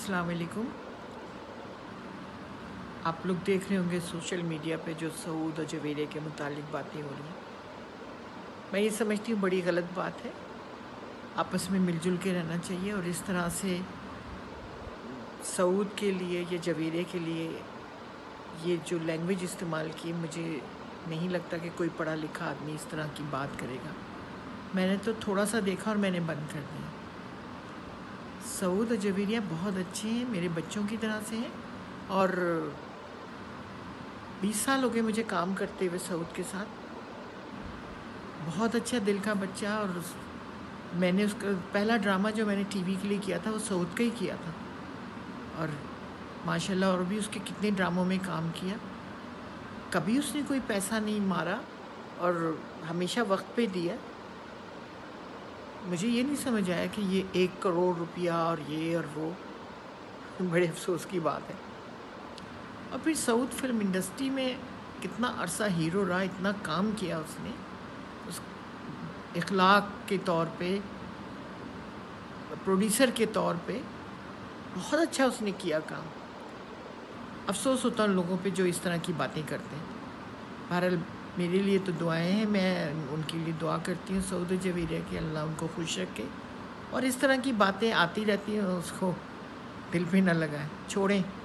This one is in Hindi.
अस्सलाम वालेकुम। आप लोग देख रहे होंगे सोशल मीडिया पे जो सऊद और जवेरिया के मुतालिक बातें हो रही हैं। मैं ये समझती हूँ बड़ी गलत बात है। आपस में मिलजुल के रहना चाहिए और इस तरह से सऊद के लिए या जवेरिया के लिए ये जो लैंग्वेज इस्तेमाल की, मुझे नहीं लगता कि कोई पढ़ा लिखा आदमी इस तरह की बात करेगा। मैंने तो थोड़ा सा देखा और मैंने बंद कर दिया। सऊद और जवेरिया बहुत अच्छे हैं, मेरे बच्चों की तरह से हैं और 20 साल हो गए मुझे काम करते हुए सऊद के साथ। बहुत अच्छा दिल का बच्चा। और मैंने उसका पहला ड्रामा जो मैंने टीवी के लिए किया था वो सऊद का ही किया था और माशाल्लाह और भी उसके कितने ड्रामों में काम किया। कभी उसने कोई पैसा नहीं मारा और हमेशा वक्त पे दिया। मुझे ये नहीं समझ आया कि ये 1 करोड़ रुपया और ये और वो, बड़े अफसोस की बात है। और फिर सऊद फिल्म इंडस्ट्री में कितना अरसा हीरो रहा, इतना काम किया उसने, उस इखलाक के तौर पे, प्रोड्यूसर के तौर पे बहुत अच्छा उसने किया काम। अफसोस होता है उन लोगों पे जो इस तरह की बातें करते हैं। बहरहाल मेरे लिए तो दुआएं हैं, मैं उनके लिए दुआ करती हूँ सऊद जवेरिया की, अल्लाह उनको खुश रखे। और इस तरह की बातें आती रहती हैं, उसको दिल पे ना लगाएं, छोड़ें।